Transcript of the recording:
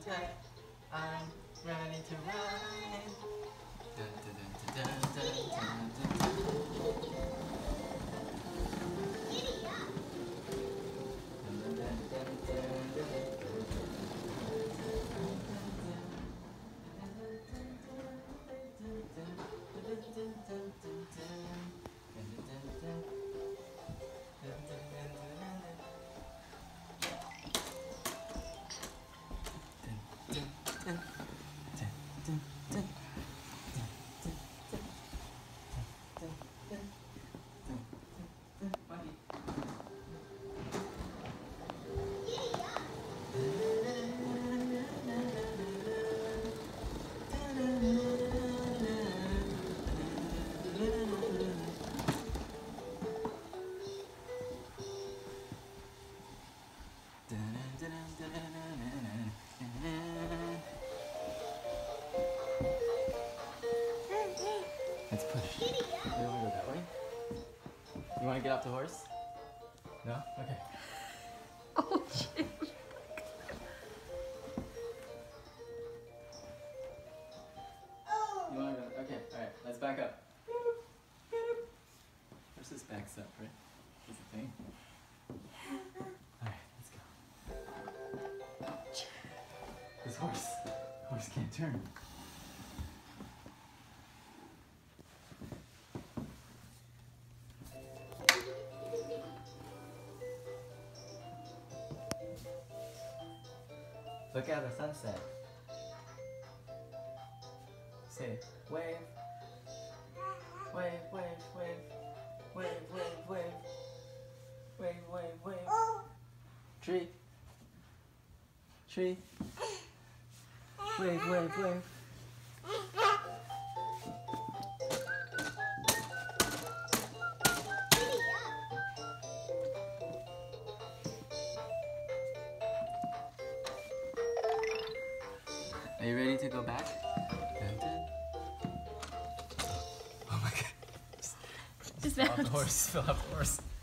attack. I'm ready to ride. Dun, dun, dun, dun, dun, dun, dun, Let's push. We don't want to go that way. You want to get off the horse? No? Okay. Oh, shit. You want to go? Okay, alright, let's back up. Horse just backs up, right? That's the thing. Alright, let's go. This horse can't turn. Look at the sunset. Say, wave. Wave, wave, wave. Wave, wave, wave. Wave, wave, wave. Tree. Tree. Wave, wave, wave. Are you ready to go back? Dun, dun. Oh my god. Just Fell off the horse. Fell off the horse.